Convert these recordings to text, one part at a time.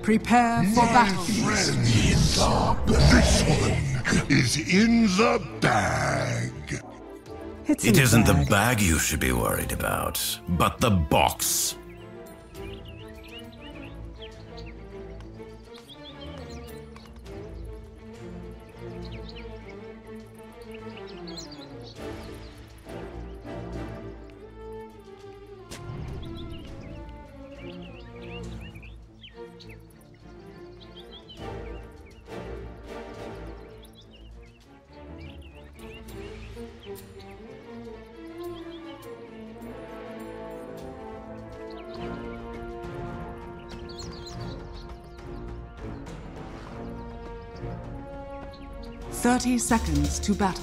Prepare for battle. This one is in the bag. It isn't the bag you should be worried about, but the box. Thirty seconds to battle.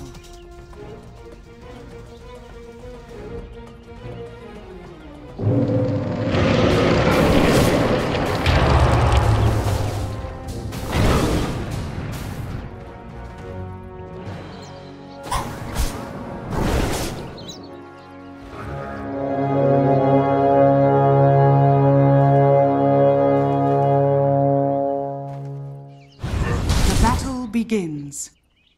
The battle begins.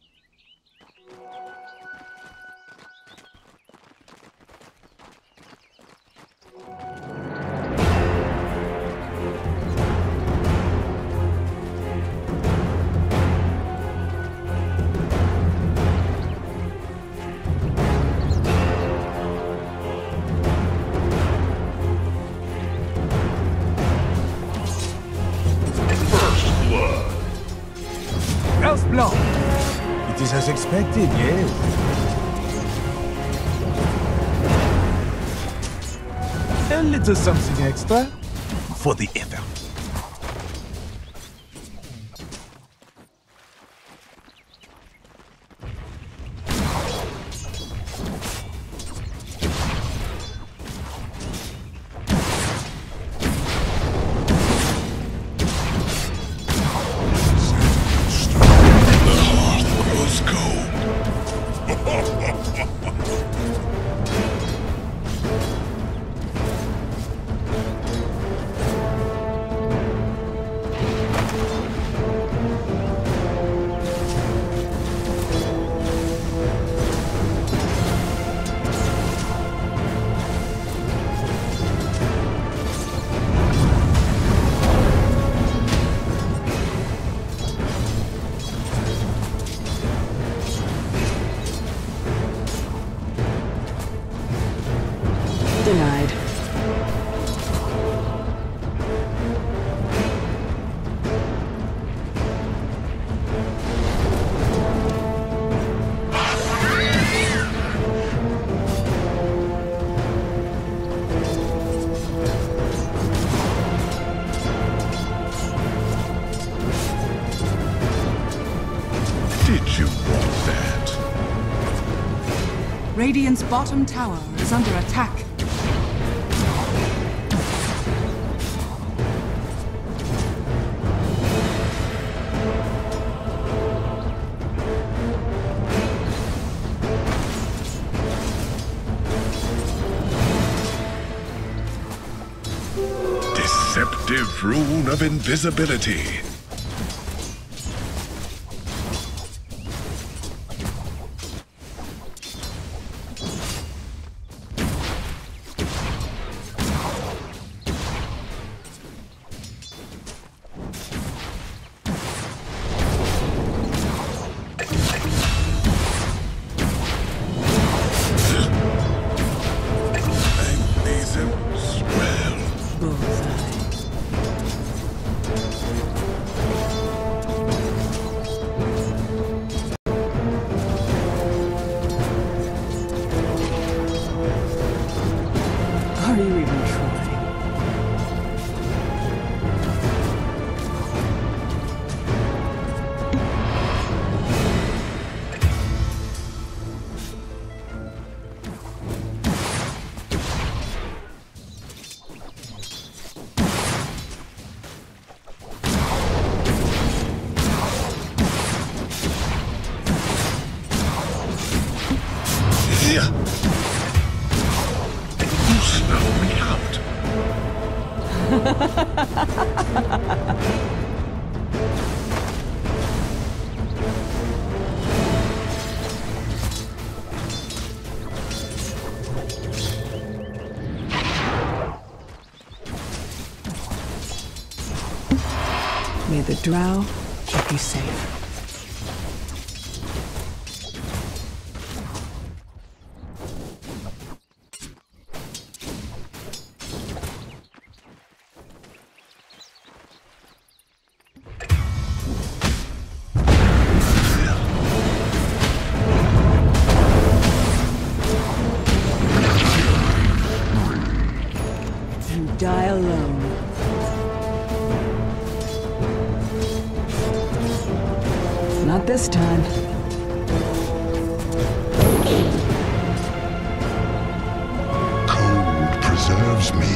House Blanc. It is as expected, yes. A little something extra for the effort. Denied. Did you want that? Radiant's bottom tower is under attack. Deceptive rune of invisibility. May the drow keep you safe. Die alone. Not this time. Cold preserves me.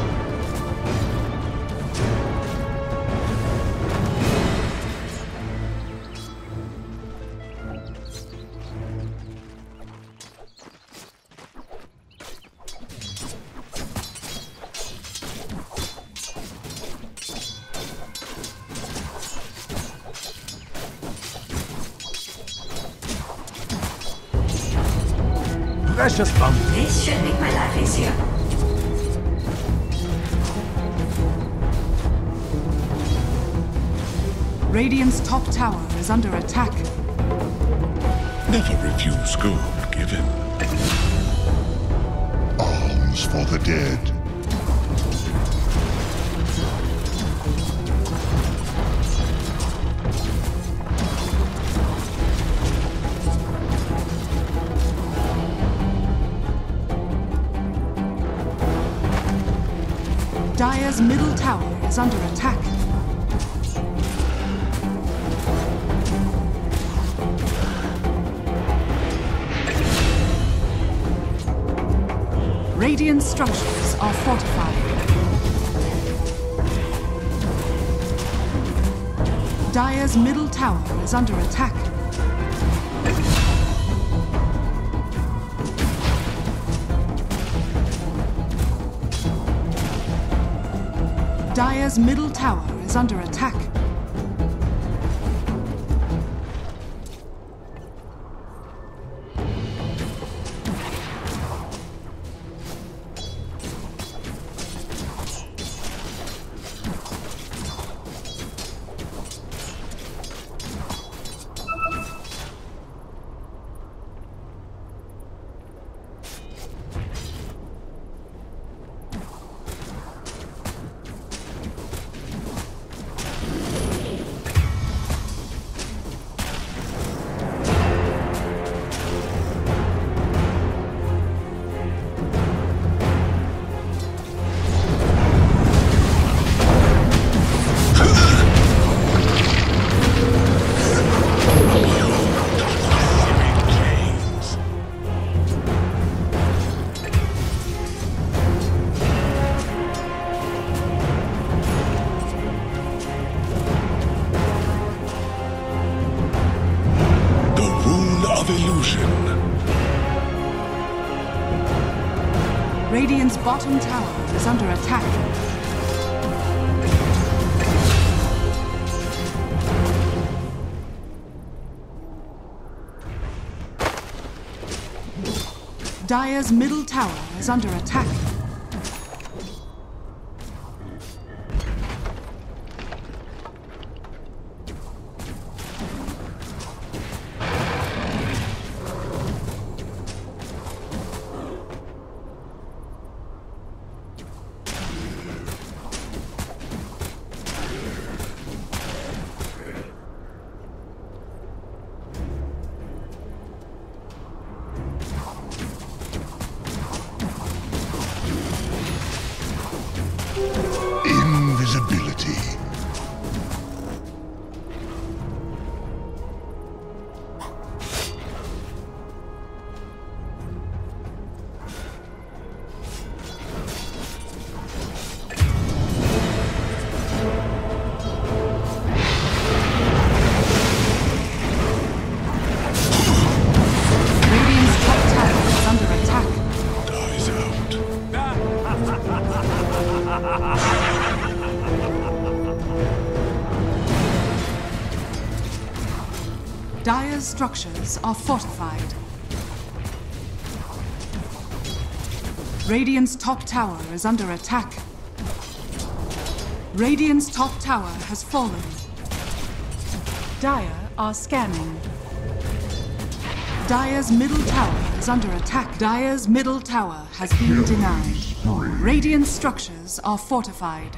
Precious bump. This should make my life easier. Radiant's top tower is under attack. Never refuse gold given. Alms for the dead. Dire's middle tower is under attack. Radiant structures are fortified. Dire's middle tower is under attack. Dire's middle tower is under attack. Radiant's bottom tower is under attack. Dire's middle tower is under attack. Invisibility. Radiant's top tower is under attack. Dies out. Dire's structures are fortified. Radiant's top tower is under attack. Radiant's top tower has fallen. Dire are scanning. Dire's middle tower is under attack. Dire's middle tower has been denied. Radiant structures are fortified.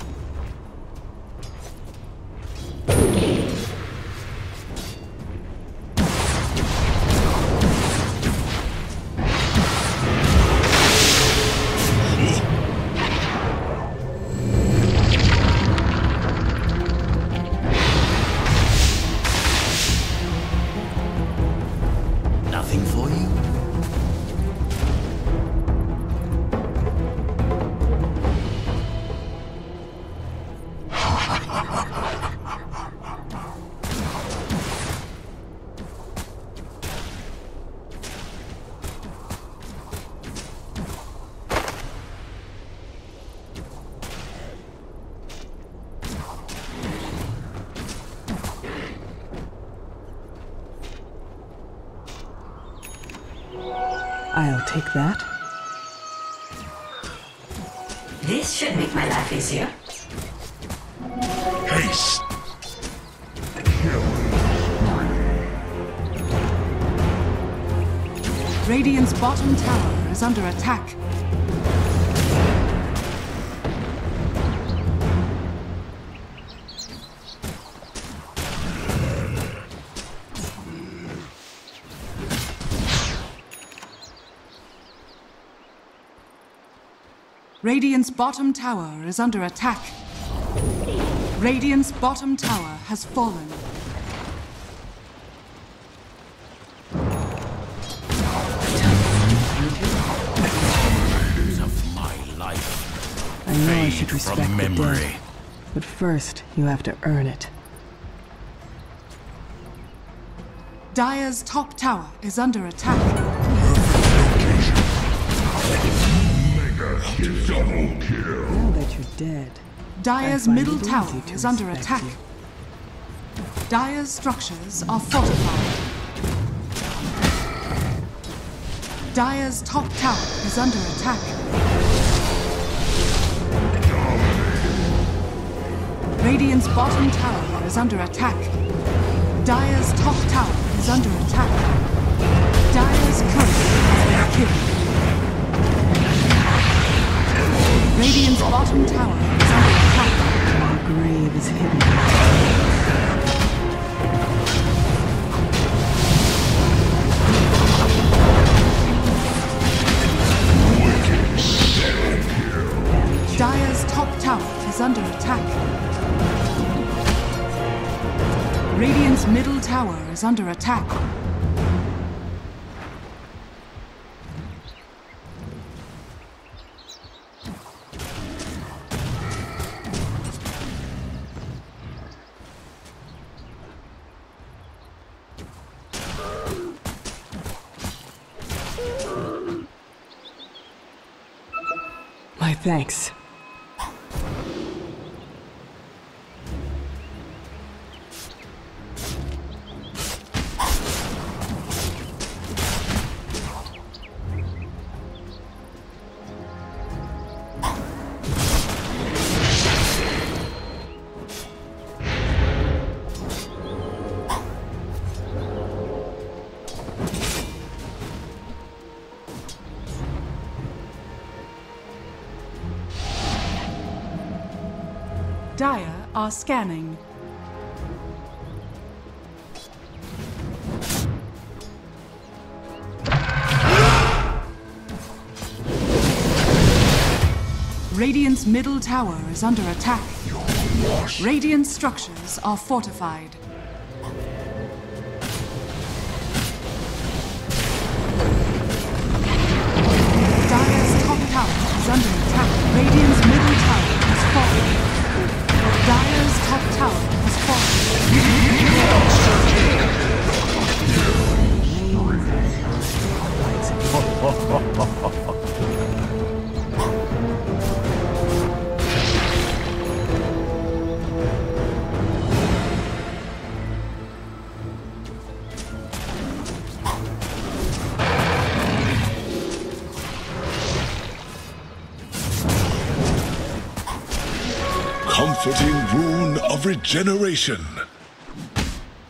Nothing for you? I'll take that. This should make my life easier. Haste. Radiant's bottom tower is under attack. Radiant's bottom tower is under attack. Radiant's bottom tower has fallen. Of my life. I know I Fade should respect from the memory. dead, but first you have to earn it. Dire's top tower is under attack. Double kill. Now that you're dead, Dire's I find middle it tower easy to is under respect attack. you. Dire's structures are fortified. Dire's top tower is under attack. Radiant's bottom tower is under attack. Dire's top tower is under attack. Dire's current has been killed. Radiant's bottom tower is under attack. My grave is hidden. Dire's top tower is under attack. Radiant's middle tower is under attack. My thanks. Dire are scanning. Radiant's middle tower is under attack. Radiant structures are fortified. Dire's top tower is under attack. Radiant's middle tower has fallen. Dire's top tower has Comforting rune of regeneration.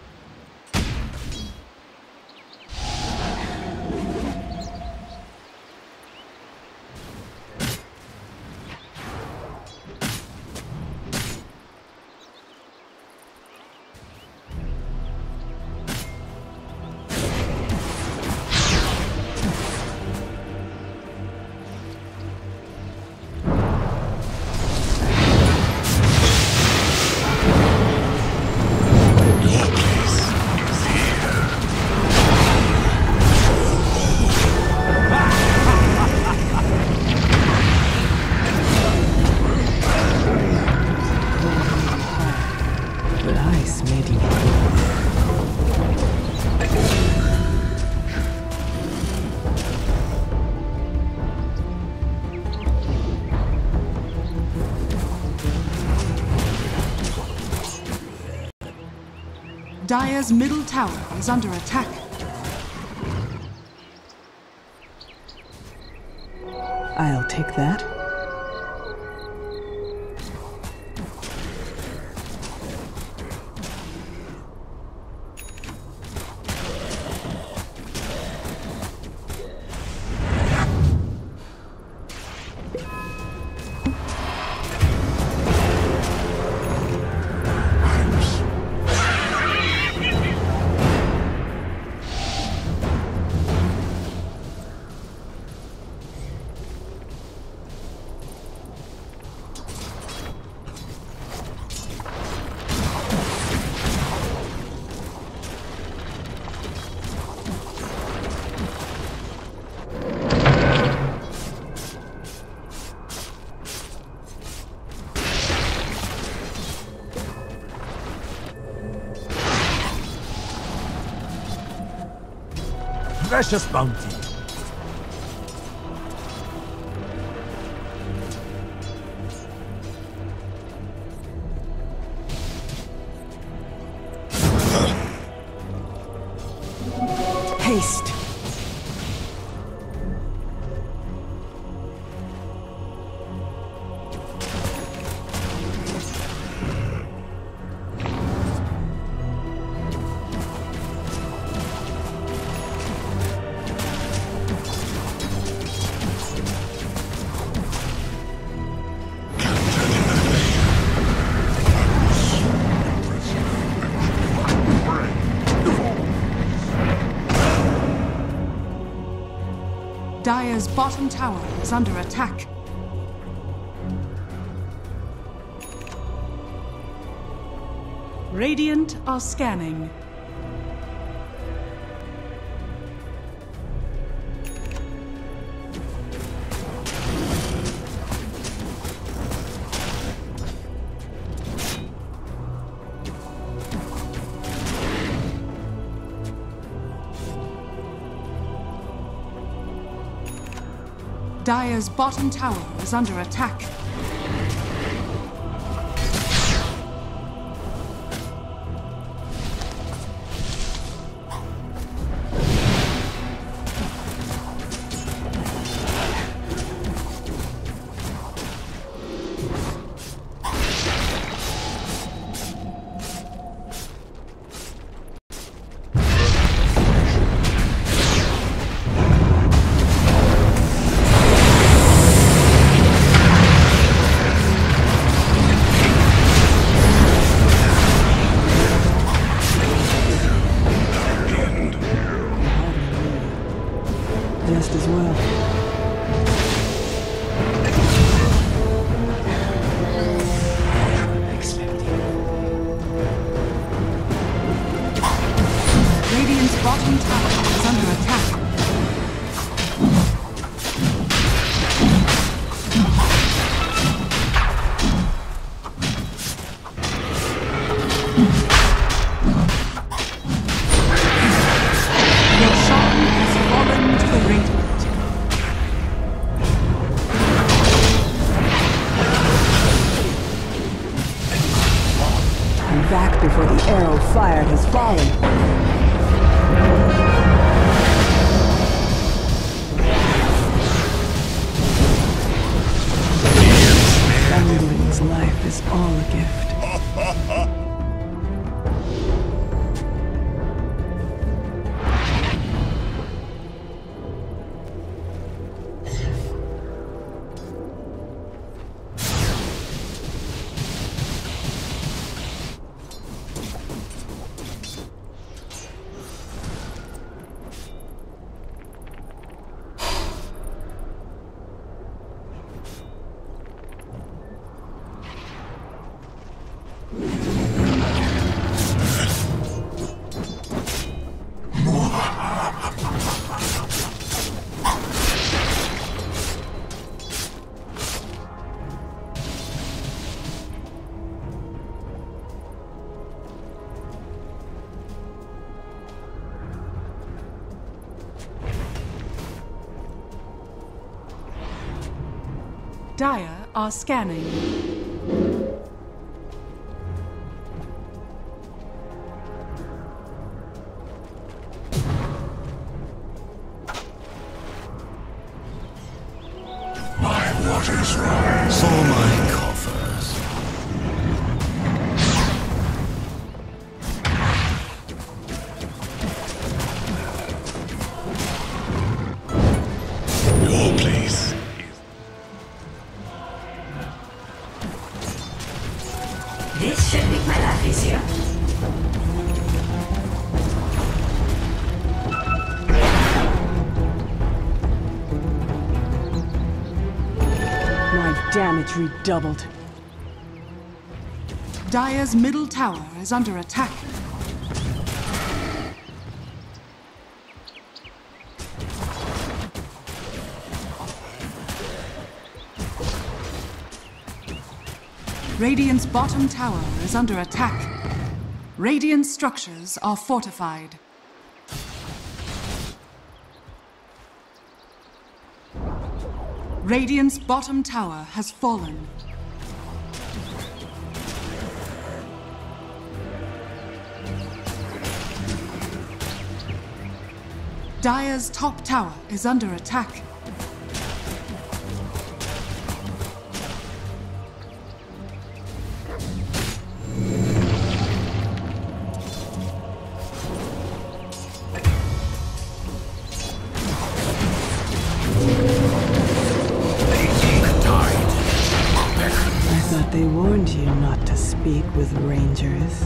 Dire's middle tower is under attack. I'll take that. Precious bounty. Haste. Dire's bottom tower is under attack. Radiant are scanning. Dire's bottom tower is under attack. Just as well. Radiant's bottom tower is under attack. Roshan has fallen to the Radiant. I'm back before the arrow fired has fallen. Gundren's life is all a gift. Dire are scanning. What is wrong? For my coffers. Your place. This should make my life easier. My damage redoubled. Dire's middle tower is under attack. Radiant's bottom tower is under attack. Radiant structures are fortified. Radiant's bottom tower has fallen. Dire's top tower is under attack. I thought they warned you not to speak with rangers.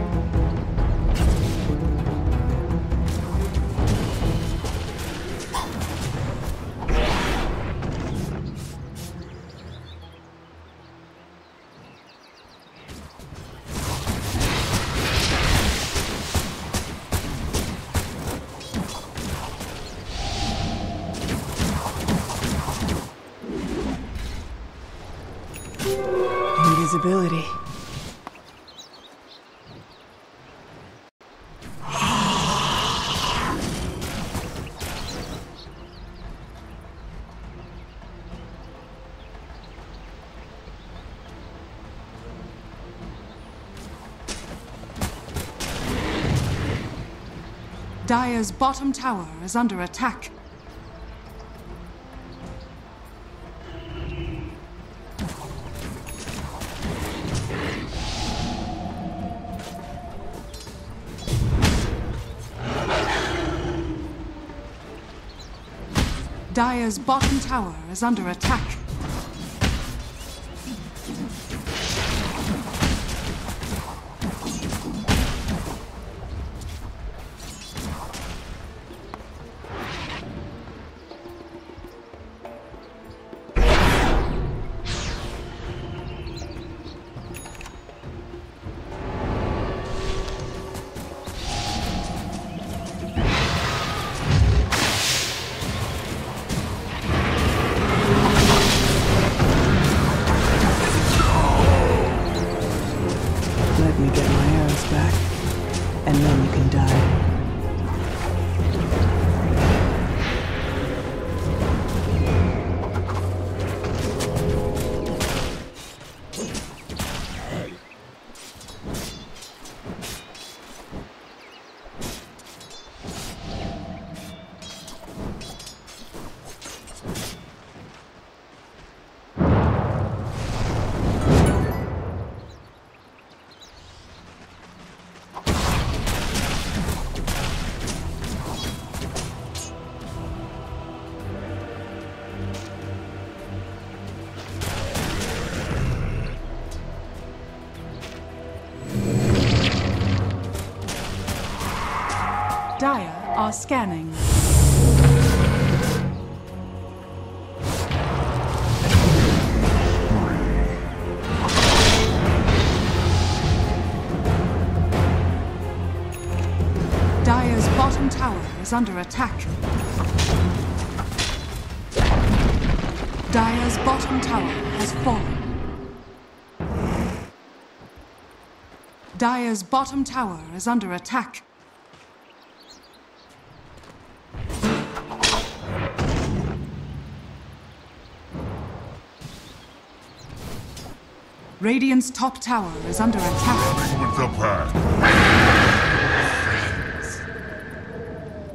Invisibility. Dire's bottom tower is under attack. Dire's bottom tower is under attack. Let me get my arrows back, and then you can die. Dire are scanning. Dire's bottom tower is under attack. Dire's bottom tower has fallen. Dire's bottom tower is under attack. Radiant's top tower is under attack. With the pack.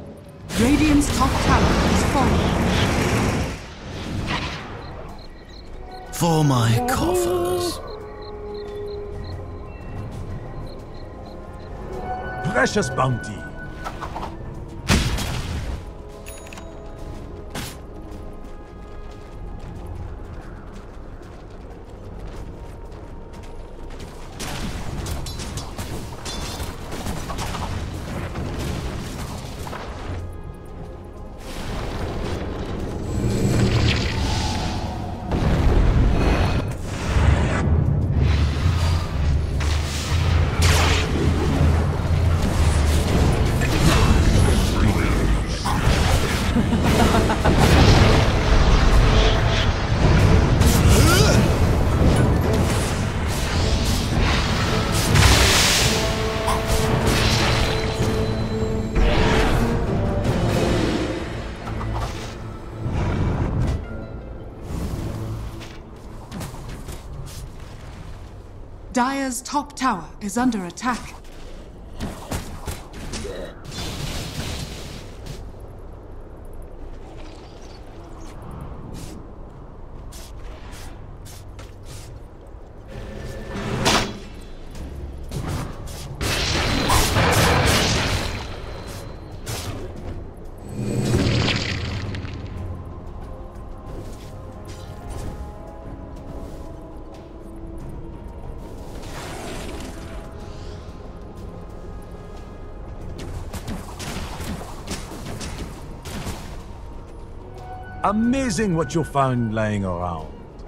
Radiant's top tower is falling. For my coffers. Precious bounty. Dire's top tower is under attack. Amazing what you found lying around.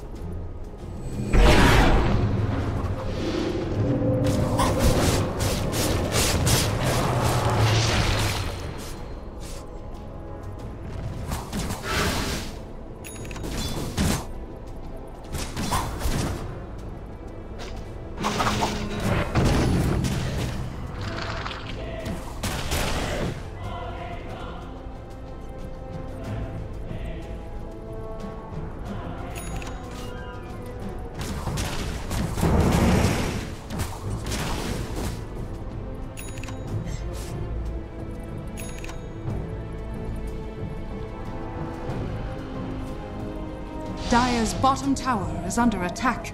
Dire's bottom tower is under attack.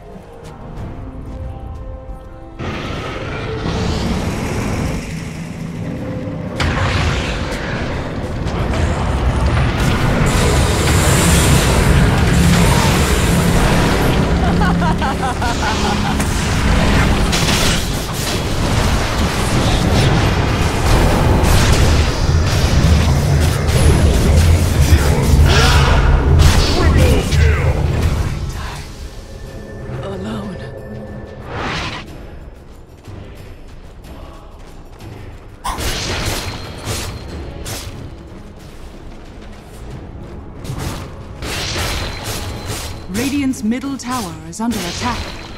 Radiant's middle tower is under attack.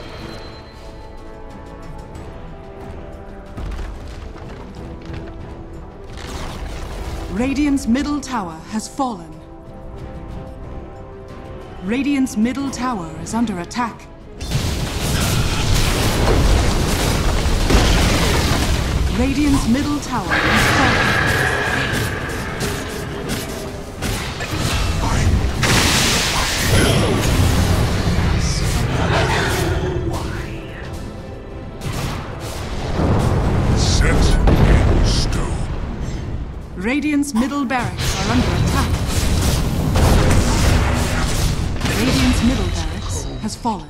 Radiant's middle tower has fallen. Radiant's middle tower is under attack. Radiant's middle tower has fallen. Radiant's middle barracks are under attack. Radiant's middle barracks has fallen.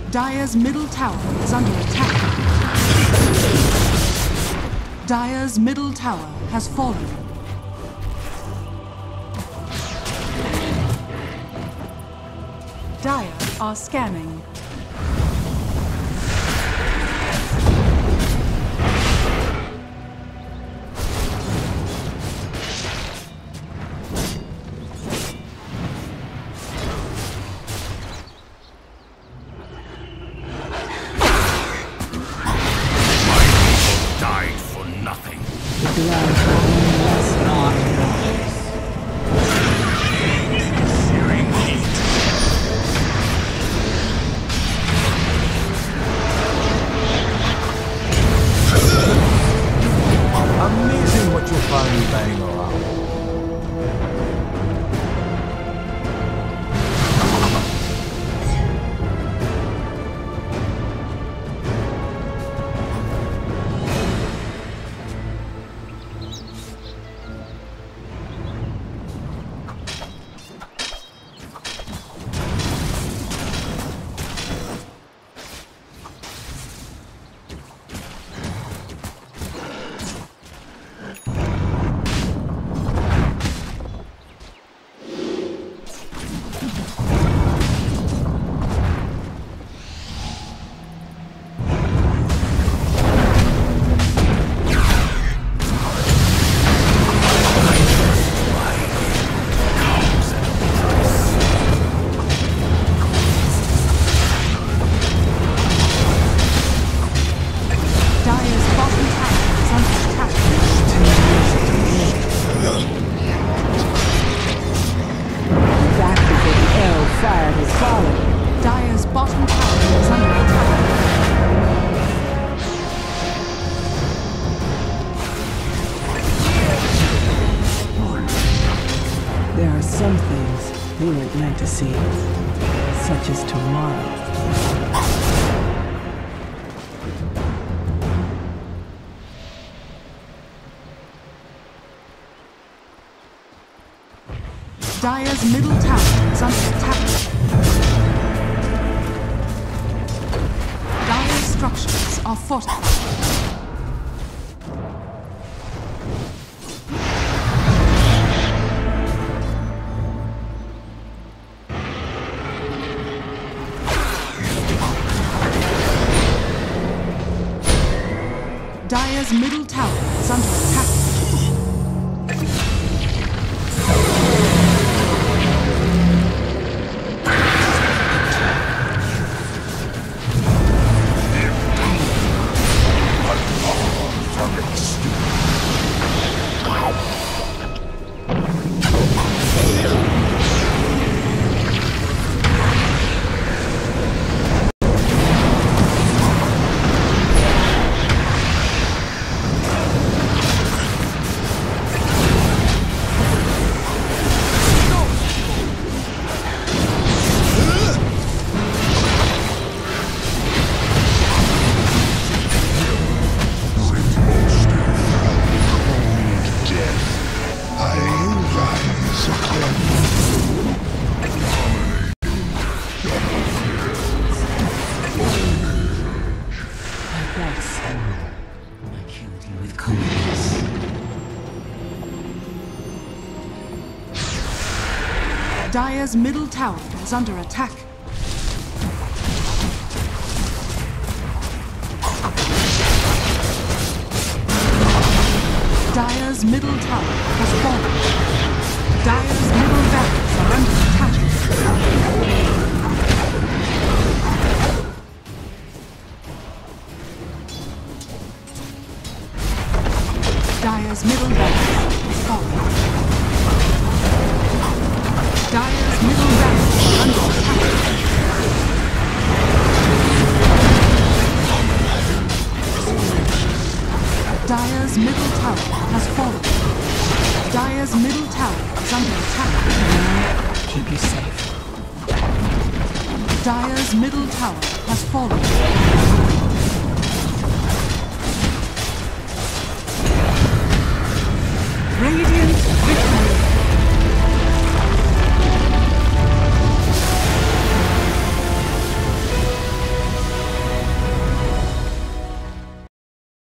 Dire's middle tower is under attack. Dire's middle tower has fallen. Dire are scanning. Died for nothing. Searing heat. Amazing what you'll find lying around. Dire's bottom tower is under attack. There are some things we weren't meant to see, such as tomorrow. Dire's middle tower is under attack. Dire's structures are fortified. Dire's middle tower is under attack. Dire's middle tower is under attack. Dire's middle tower has fallen. Dire's middle barracks are under attack. Dire's middle barracks has fallen. Dire's middle barracks are under attack. Dire's middle tower has fallen. Dire's middle tower is under attack. Keep you safe. Dire's middle tower has fallen. Radiant victory.